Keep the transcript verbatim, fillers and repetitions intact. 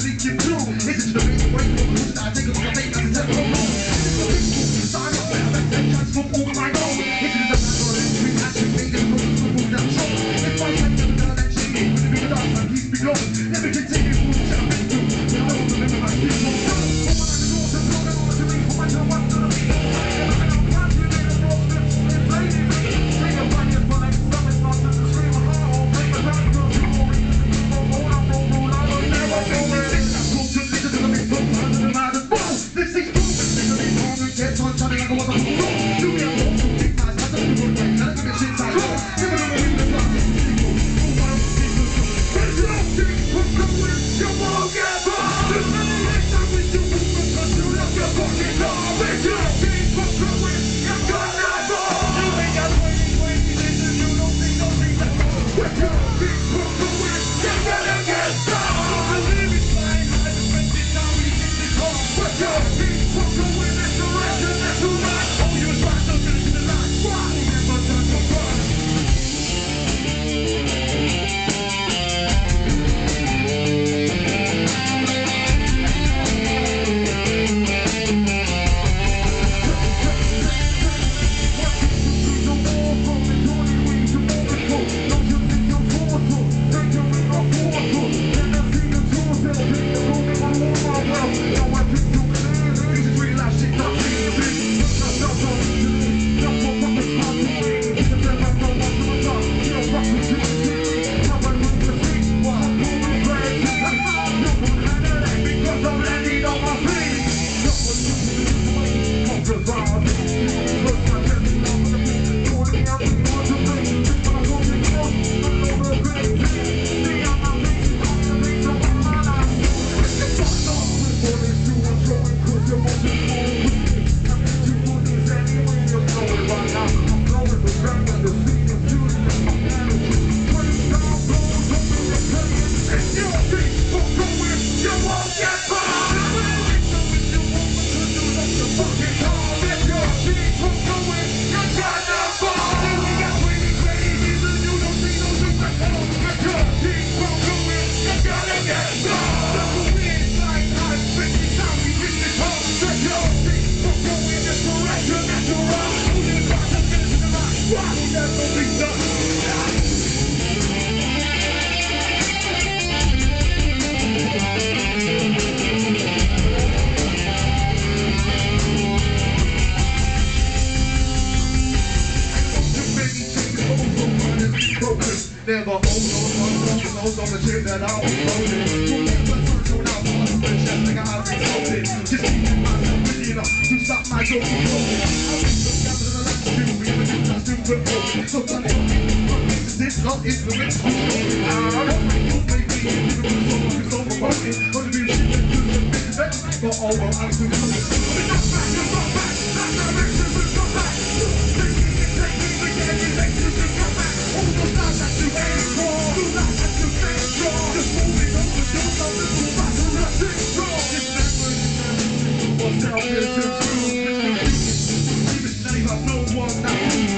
leak you through. Listen to the bass, wait for the I take a look at me, I can tell you no. Sign up, man, I make that from all my own. This is the battle of the action, niggas know the move down show. If I like them, then I'm cheating. With the big dark, my keys be glowing. Let me continue to move, shall I make you? But I don't remember my feet won't go. For my life is awesome, blowing on to me, for my time, what's gonna be? I'm proud to be the boss, and play me. Take a bite and find something lost in the stream of my own. Break my time, go to glory. Roll, roll, roll, roll, roll, I don't never go in. Go to listen to the big book, I'm the man of boom. This is boom, this is the home, and get on, shining like a water. Do me a boom, so big eyes, I don't do it right. Now let me get shit tight. Give it a little bit of love. You won't get by. There's many things I wish you would, because you left your fucking door. With your feet for going, you got that ball. You ain't got twenty, twenty, listen, you don't think, don't think that ball. With your feet for going, you gotta get down. The living flying high, the friendship now we hit the car. With your feet for going, that's the right, that's the right. Oh, you was right, so finish in the line. Why? Never done your part. Never hold on, hold on the shit that I was holding. Never turn out for the chest like I've been holding. Just keeping myself busy enough to stop my joke from rolling. I've been so down to the left to do, we have been just doing it. So done it, this is not influence. I don't like you, baby, you do it so much, it's overworking. Contribution to the business, but all well, I'm too close. It's not back, it's not back, that direction is not back. Taking it, taking it, getting it, taking it, come back. All the lies that you hate for, the lies that you think strong. Just moving on with your love, little battle, that's it, strong. It's never, it's never, what's out there to prove. It's the truth, it's the truth, it's the truth, it's the truth, no one now.